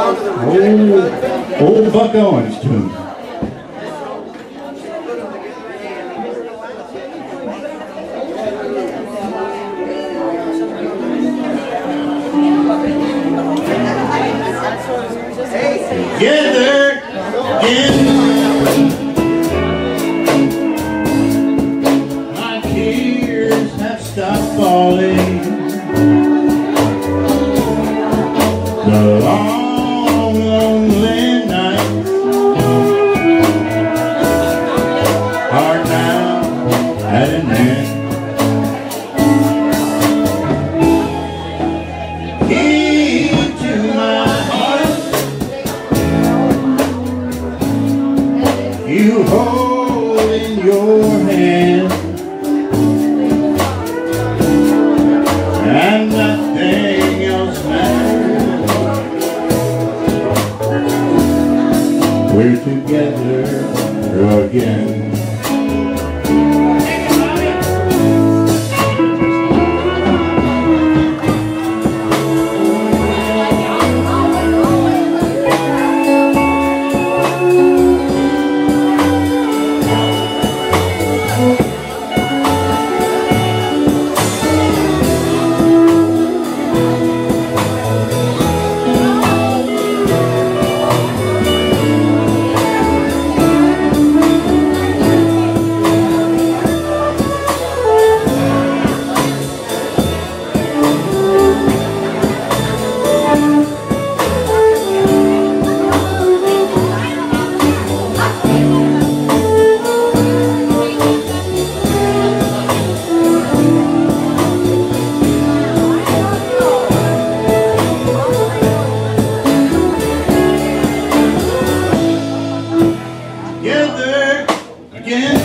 Old Buck Owens tune. Together again, my tears have stopped falling. The long, lonely nights are now at an end. Into my heart you hold in your hand, and nothing else matters. We're together again. Together again.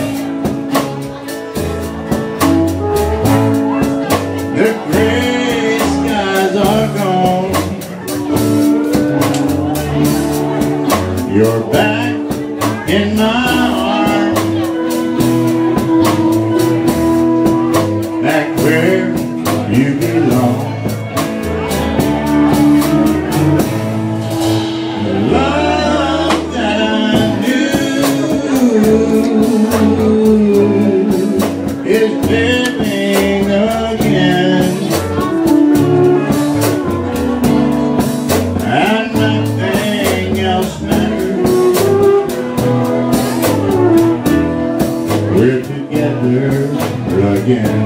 The gray skies are gone. You're back in my arms, back where you belong. The love that I is living again, and nothing else matters. We're together again,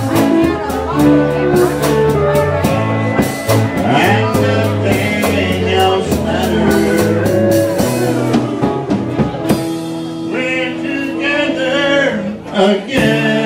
and nothing else matters. We're together again.